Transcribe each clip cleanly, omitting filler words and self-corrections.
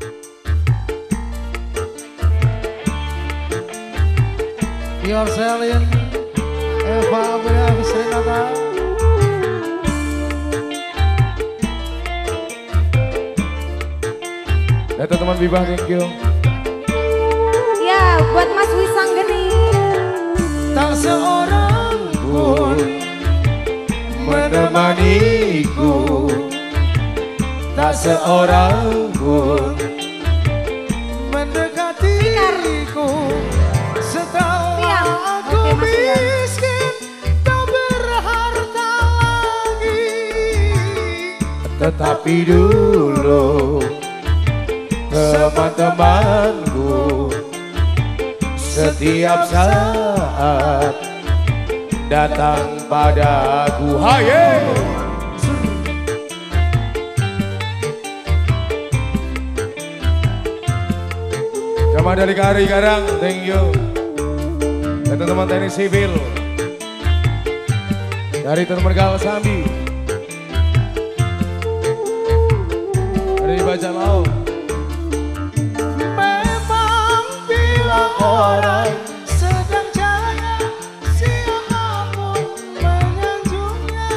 Your Selin, Eva Amelia Visrinata. Dan teman Bibah, thank you. Ya, buat Mas Wisang Geni. Tak seorang pun Menemaniku, tak seorang pun mendekatiku. Setelah aku Oke, Mas Rian. miskin, tak berharta lagi. Tetapi dulu teman-temanku setiap saat datang padaku. Haye! Sama dari Kari Karang, thank you. Dan teman-teman teknik sipil dari Termergal Sambi, dari Baca Laut. Memang bila orang sedang jaya, siapapun menyanjungnya.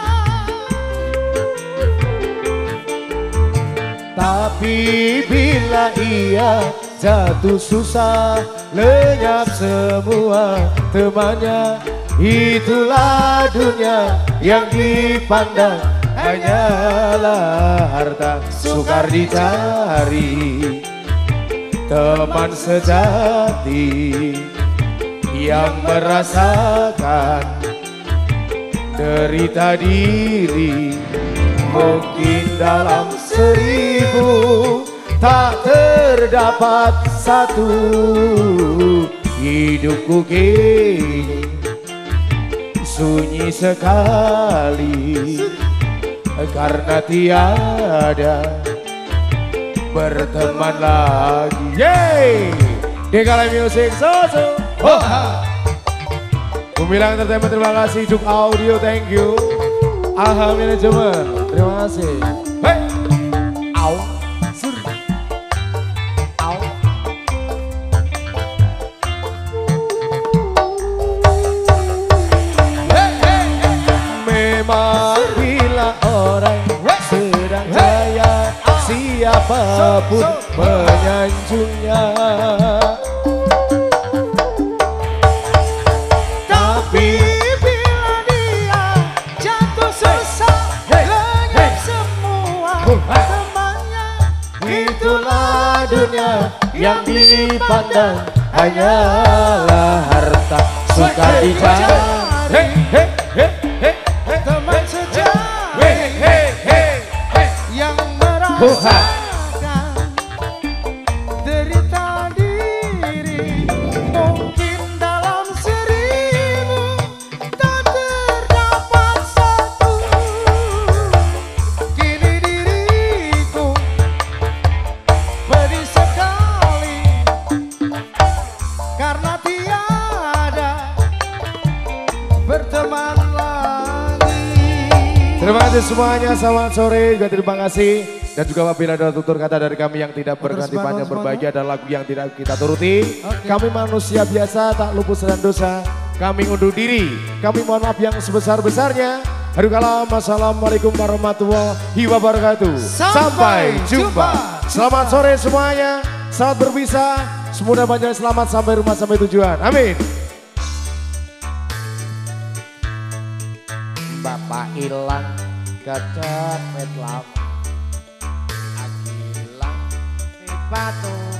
Tapi bila ia jatuh susah, lenyap semua temannya. Itulah dunia yang dipandang hanyalah harta, sukar dicari teman sejati yang merasakan derita diri. Mungkin dalam 1000 tak terdapat satu. Hidupku kini sunyi sekali karena tiada berteman lagi. Yeay! Dekala Music Soso. Gumilang Entertainment, terima kasih. Juk Audio, thank you. Aha Manajemen, terima kasih. Hey! Au! Sur! Au! Hey, hey, hey. Memang bila orang sedang jaya, siapapun menyanjungnya. Tapi bila dia jatuh susah, lenyap semua temannya. Itulah dunia yang dipandang hanyalah harta, suka dicari. Hey, hey, hey, hey, hey, Teman sejati hey, hey, hey, hey. yang merasakan derita diri. Mungkin dalam 1000 tak terdapat satu. Kini diriku pedih sekali karena tiada berteman lagi. Terima kasih semuanya, selamat sore, juga terima kasih. Dan juga apabila ada tutur kata dari kami yang tidak berganti panjang berbahagia dan lagu yang tidak kita turuti. Kami manusia biasa tak luput dan dosa. Kami undur diri, kami mohon maaf yang sebesar-besarnya. Aduh kalam, assalamualaikum warahmatullahi wabarakatuh. Sampai jumpa. Selamat sore semuanya, selamat berpisah. Semoga panjang selamat sampai rumah sampai tujuan. Amin. Bapak ilang kecepet lam, agilang di batu.